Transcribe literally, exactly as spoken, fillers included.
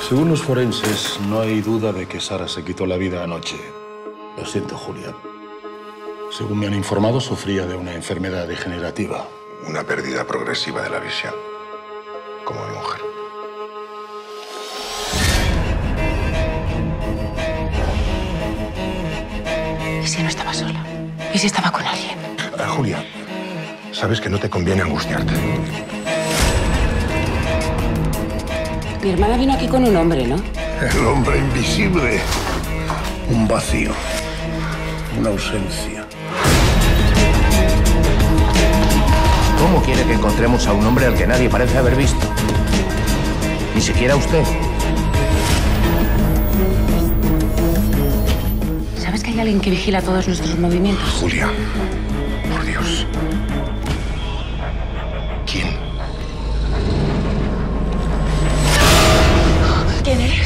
Según los forenses, no hay duda de que Sara se quitó la vida anoche. Lo siento, Julia. Según me han informado, sufría de una enfermedad degenerativa. Una pérdida progresiva de la visión, como mi mujer. ¿Y si no estaba sola? ¿Y si estaba con alguien? Ah, Julia, sabes que no te conviene angustiarte. Mi hermana vino aquí con un hombre, ¿no? El hombre invisible. Un vacío. Una ausencia. ¿Cómo quiere que encontremos a un hombre al que nadie parece haber visto? Ni siquiera usted. ¿Sabes que hay alguien que vigila todos nuestros movimientos? Julia, por Dios. ¿Quién? ¿Quién eres?